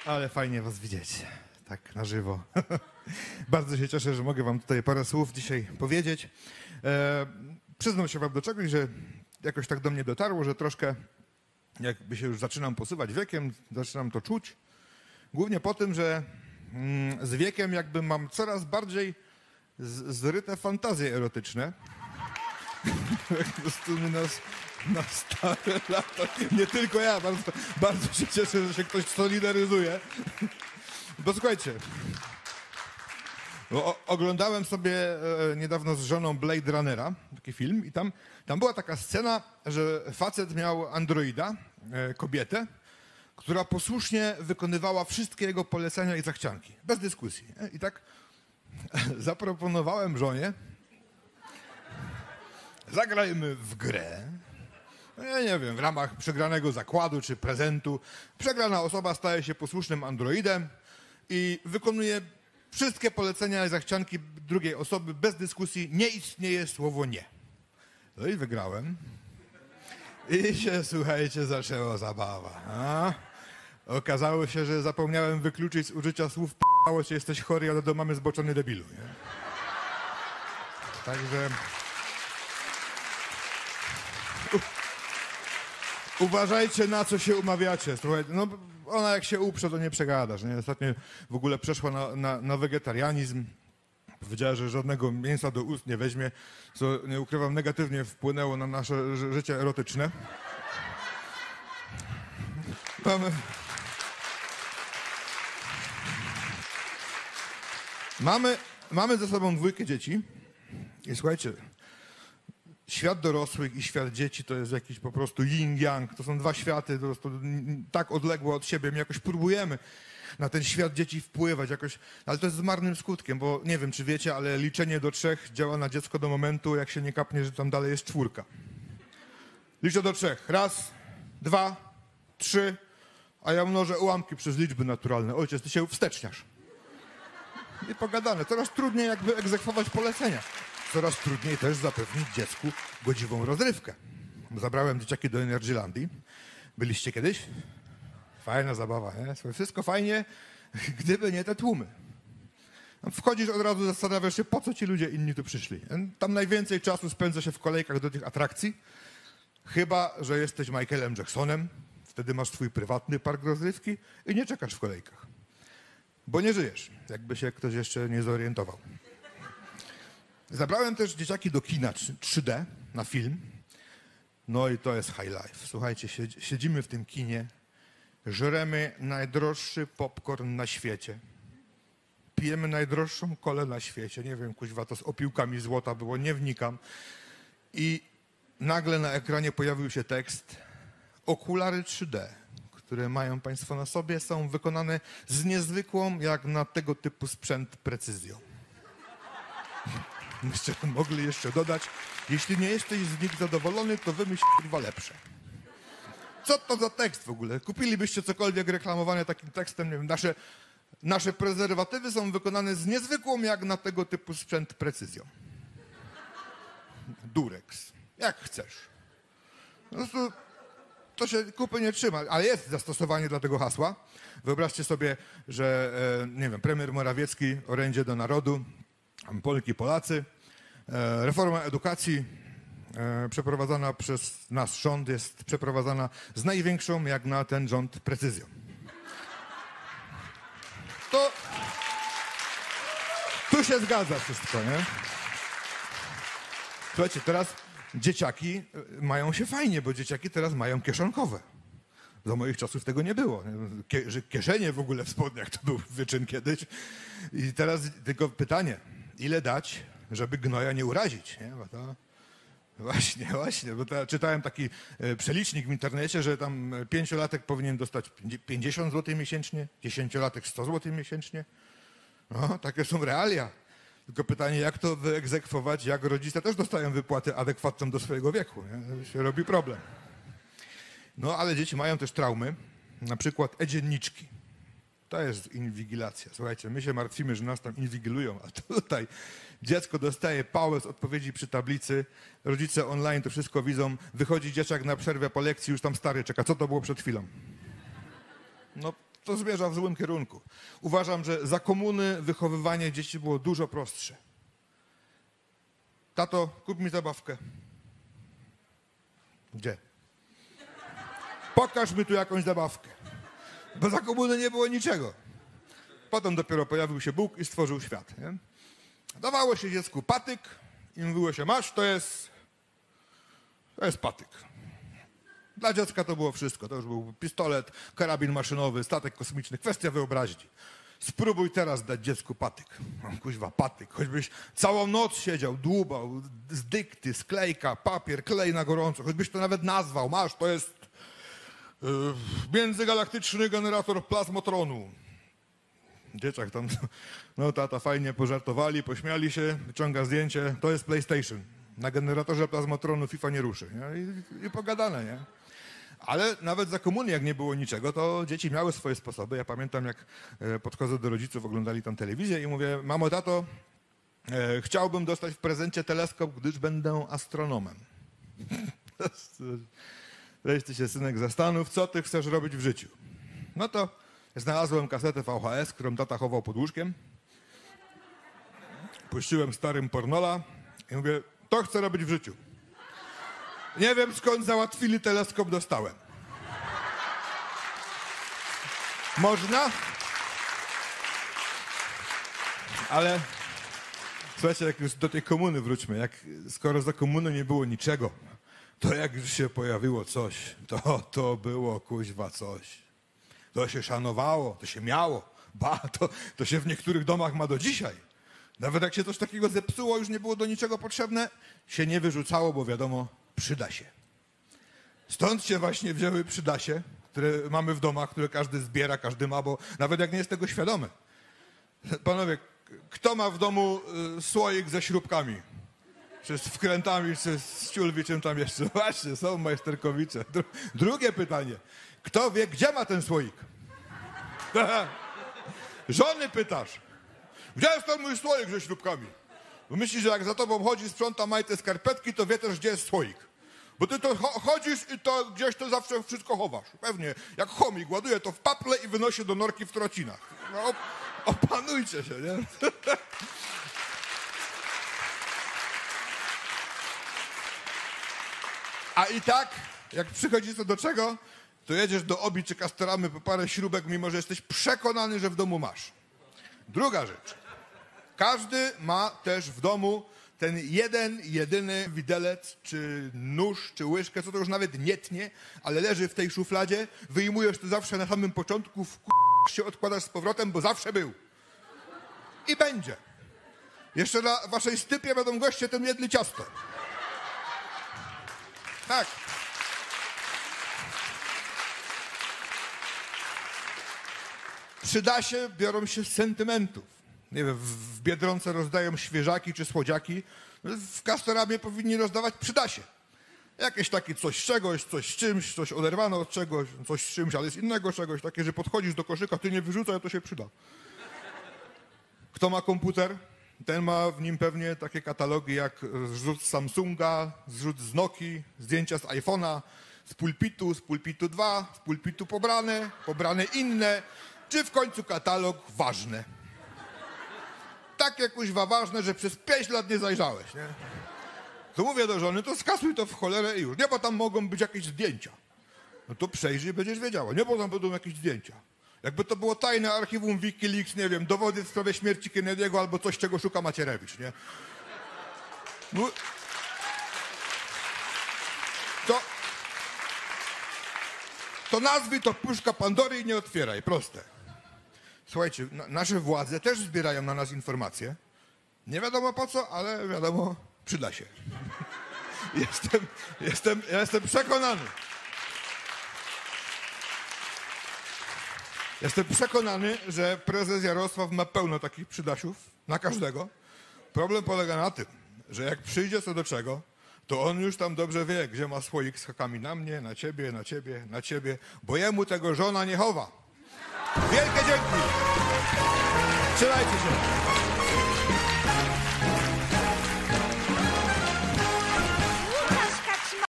Ale fajnie was widzieć, tak na żywo. Bardzo się cieszę, że mogę wam tutaj parę słów dzisiaj powiedzieć. Przyznam się wam do czegoś, że jakoś tak do mnie dotarło, że troszkę jakby się już zaczynam posuwać wiekiem, zaczynam to czuć. Głównie po tym, że z wiekiem jakby mam coraz bardziej zryte fantazje erotyczne. Po prostu na stare lata. Nie tylko ja, bardzo się cieszę, że się ktoś solidaryzuje. Bo słuchajcie, oglądałem sobie niedawno z żoną Blade Runnera, taki film, i tam była taka scena, że facet miał androida, kobietę, która posłusznie wykonywała wszystkie jego polecenia i zachcianki, bez dyskusji. I tak zaproponowałem żonie, zagrajmy w grę. No ja nie wiem, w ramach przegranego zakładu czy prezentu przegrana osoba staje się posłusznym androidem i wykonuje wszystkie polecenia i zachcianki drugiej osoby bez dyskusji. Nie istnieje słowo nie. No i wygrałem. I się, słuchajcie, zaczęła zabawa. Okazało się, że zapomniałem wykluczyć z użycia słów p***ało cię, jesteś chory, ale do mamy zboczony debilu. Nie? Także... Uważajcie, na co się umawiacie. Słuchajcie, no ona jak się uprze, to nie przegadasz. Nie? Ostatnio w ogóle przeszła na wegetarianizm. Powiedziała, że żadnego mięsa do ust nie weźmie, co, nie ukrywam, negatywnie wpłynęło na nasze życie erotyczne. Mamy ze sobą 2 dzieci i słuchajcie, świat dorosłych i świat dzieci to jest jakiś po prostu yin-yang. To są 2 światy po prostu tak odległe od siebie. My jakoś próbujemy na ten świat dzieci wpływać jakoś, ale to jest z marnym skutkiem, bo nie wiem, czy wiecie, ale liczenie do 3 działa na dziecko do momentu, jak się nie kapnie, że tam dalej jest 4. Liczę do 3. 1, 2, 3, a ja mnożę ułamki przez liczby naturalne. Ojciec, ty się wsteczniasz. I pogadane. Coraz trudniej jakby egzekwować polecenia. Coraz trudniej też zapewnić dziecku godziwą rozrywkę. Zabrałem dzieciaki do Energylandii. Byliście kiedyś? Fajna zabawa, nie? Wszystko fajnie, gdyby nie te tłumy. Wchodzisz od razu, zastanawiasz się, po co ci ludzie inni tu przyszli. Tam najwięcej czasu spędza się w kolejkach do tych atrakcji. Chyba że jesteś Michaelem Jacksonem. Wtedy masz swój prywatny park rozrywki i nie czekasz w kolejkach. Bo nie żyjesz, jakby się ktoś jeszcze nie zorientował. Zabrałem też dzieciaki do kina 3D na film. No i to jest high life. Słuchajcie, siedzimy w tym kinie, żremy najdroższy popcorn na świecie. Pijemy najdroższą kolę na świecie. Nie wiem, kuźwa, to z opiłkami złota było, nie wnikam. I nagle na ekranie pojawił się tekst: okulary 3D, które mają państwo na sobie, są wykonane z niezwykłą, jak na tego typu sprzęt, precyzją. Myście mogli jeszcze dodać: jeśli nie jesteś z nich zadowolony, to wymyśl kurwa lepsze. Co to za tekst w ogóle? Kupilibyście cokolwiek reklamowane takim tekstem? Nie wiem, nasze prezerwatywy są wykonane z niezwykłą, jak na tego typu sprzęt, precyzją. Durex. Jak chcesz. Po prostu to się kupy nie trzyma, ale jest zastosowanie dla tego hasła. Wyobraźcie sobie, że, nie wiem, premier Morawiecki, orędzie do narodu, Polki, Polacy, reforma edukacji przeprowadzana przez nasz rząd jest przeprowadzana z największą, jak na ten rząd, precyzją. To tu się zgadza wszystko, nie? Słuchajcie, teraz dzieciaki mają się fajnie, bo dzieciaki teraz mają kieszonkowe. Za moich czasów tego nie było. Kieszenie w ogóle w spodniach to był wyczyn kiedyś. I teraz tylko pytanie, ile dać, żeby gnoja nie urazić, nie? Bo to... Właśnie, bo czytałem taki przelicznik w internecie, że tam 5-latek powinien dostać 50 zł miesięcznie, 10-latek 100 zł miesięcznie. No, takie są realia. Tylko pytanie, jak to wyegzekwować, jak rodzice też dostają wypłatę adekwatną do swojego wieku. Nie? To się robi problem. No, ale dzieci mają też traumy, na przykład e-dzienniczki. To jest inwigilacja. Słuchajcie, my się martwimy, że nas tam inwigilują, a tutaj dziecko dostaje pałę z odpowiedzi przy tablicy, rodzice online to wszystko widzą, wychodzi dzieciak na przerwę po lekcji, już tam stary czeka. Co to było przed chwilą? No, to zmierza w złym kierunku. Uważam, że za komuny wychowywanie dzieci było dużo prostsze. Tato, kup mi zabawkę. Gdzie? Pokaż mi tu jakąś zabawkę. Bo za komuny nie było niczego. Potem dopiero pojawił się Bóg i stworzył świat. Nie? Dawało się dziecku patyk i mówiło się, masz, to jest patyk. Dla dziecka to było wszystko. To już był pistolet, karabin maszynowy, statek kosmiczny, kwestia wyobraźni. Spróbuj teraz dać dziecku patyk. Kuźwa, patyk. Choćbyś całą noc siedział, dłubał, z dykty, sklejka, papier, klej na gorąco. Choćbyś to nawet nazwał. Masz, to jest międzygalaktyczny generator plazmotronu. Dzieciak tam, no tata, fajnie pożartowali, pośmiali się, wyciąga zdjęcie. To jest PlayStation. Na generatorze plazmotronu FIFA nie ruszy. Nie? I pogadane, nie? Ale nawet za komuny, jak nie było niczego, to dzieci miały swoje sposoby. Ja pamiętam, jak podchodzę do rodziców, oglądali tam telewizję i mówię, mamo, tato, chciałbym dostać w prezencie teleskop, gdyż będę astronomem. Weź ty się, synek, zastanów, co ty chcesz robić w życiu. No to znalazłem kasetę VHS, którą tata chował pod łóżkiem. Puściłem starym pornola i mówię, to chcę robić w życiu. Nie wiem, skąd załatwili teleskop, dostałem. Można? Ale słuchajcie, jak już do tej komuny wróćmy, skoro za komuny nie było niczego, to jak już się pojawiło coś, to było kuźwa coś. To się szanowało, to się miało. To się w niektórych domach ma do dzisiaj. Nawet jak się coś takiego zepsuło, już nie było do niczego potrzebne, się nie wyrzucało, bo wiadomo, przyda się. Stąd się właśnie wzięły przydasie, które mamy w domach, które każdy zbiera, każdy ma, bo nawet jak nie jest tego świadomy. Panowie, kto ma w domu słoik ze śrubkami? Czy z wkrętami, czy z ciulwi, czym tam jeszcze? Właśnie, są majsterkowicze. Drugie pytanie. Kto wie, gdzie ma ten słoik? Żony pytasz. Gdzie jest ten mój słoik ze śrubkami? Bo myślisz, że jak za tobą chodzi, sprząta majte skarpetki, to wie też, gdzie jest słoik. Bo ty to chodzisz i to gdzieś to zawsze wszystko chowasz. Pewnie, jak chomik, ładuje to w paple i wynosi do norki w trocinach. No, opanujcie się, nie? A i tak, jak przychodzi to do czego, to jedziesz do Obi czy Castoramy po parę śrubek, mimo że jesteś przekonany, że w domu masz. Druga rzecz. Każdy ma też w domu ten jeden, jedyny widelec, czy nóż, czy łyżkę, co to już nawet nie tnie, ale leży w tej szufladzie, wyjmujesz to zawsze na samym początku, się odkładasz z powrotem, bo zawsze był. I będzie. Jeszcze na waszej stypie będą goście tym jedli ciasto. Tak. Przydasie biorą się z sentymentów. Nie wiem, w Biedronce rozdają świeżaki czy słodziaki. W Castoramie powinni rozdawać przydasie. Jakieś takie coś z czegoś, coś z czymś, coś oderwane od czegoś, coś z czymś, ale z innego czegoś. Takie, że podchodzisz do koszyka, ty nie wyrzucaj, to się przyda. Kto ma komputer, ten ma w nim pewnie takie katalogi jak zrzut z Samsunga, zrzut z Nokii, zdjęcia z iPhone'a, z pulpitu 2, z pulpitu pobrane inne, czy w końcu katalog ważne. Takie kuźwa ważne, że przez 5 lat nie zajrzałeś, nie? To mówię do żony, to skasuj to w cholerę i już. Nie, bo tam mogą być jakieś zdjęcia. No to przejrzyj, będziesz wiedziała. Nie, bo tam będą jakieś zdjęcia. Jakby to było tajne archiwum Wikileaks, nie wiem, dowody w sprawie śmierci Kennedy'ego albo coś, czego szuka Macierewicz, nie? No, to nazwij to puszka Pandory i nie otwieraj, proste. Słuchajcie, nasze władze też zbierają na nas informacje. Nie wiadomo po co, ale wiadomo, przyda się. Jestem przekonany. Jestem przekonany, że prezes Jarosław ma pełno takich przydasiów, na każdego. Problem polega na tym, że jak przyjdzie co do czego, to on już tam dobrze wie, gdzie ma słoik z hakami na mnie, na ciebie, na ciebie, na ciebie, bo jemu tego żona nie chowa. Wielkie dzięki! Trzymajcie się!